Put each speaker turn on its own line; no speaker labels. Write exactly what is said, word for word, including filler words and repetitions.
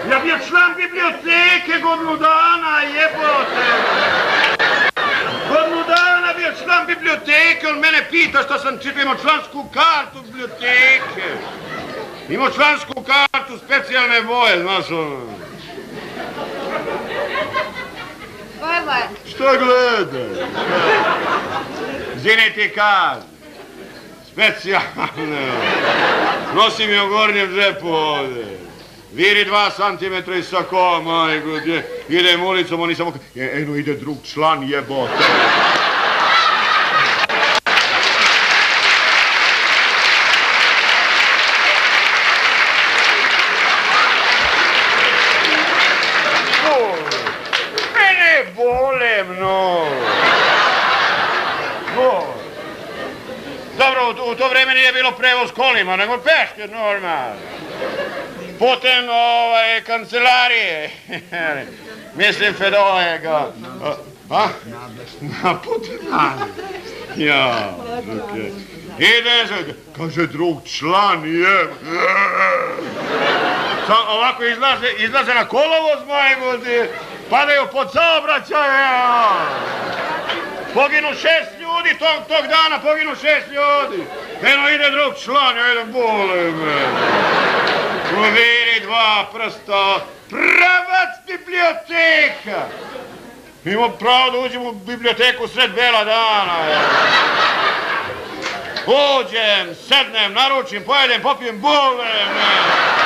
Ja bio član biblioteke godinu dana, jebote. Godinu dana bio član biblioteke, on mene pita što sam čitao, imao člansku kartu biblioteke. Imao člansku kartu specijalne boje, znaš ono. Što gledaj? Zine ti kaži. Specijalne. Nosim je u gornjem džepu ovdje. Viri dva santimetra i sako, majko, idem ulicom, oni samo... Eno, ide drug član, jebote. Mene bole mnogo. Dobro, u to vreme nije bilo prevoz kolima, nego peške normalno. Putem ovaj, kancelarije. Mislim Fedojega. A? Na putem ja, okej. Ide se, kaže drug član, je. Ovako izlaze, izlaze na kolovoz, majko, padaju pod saobraćaje. Poginu šest ljudi, tog, tog dana poginu šest ljudi. Eno ide drug član, ja idem bole me. Uviri dva prsta, pravac biblioteka. Imam pravo da uđem u biblioteku sred bela dana. Uđem, sednem, naručim, pojedem, popijem, bole me.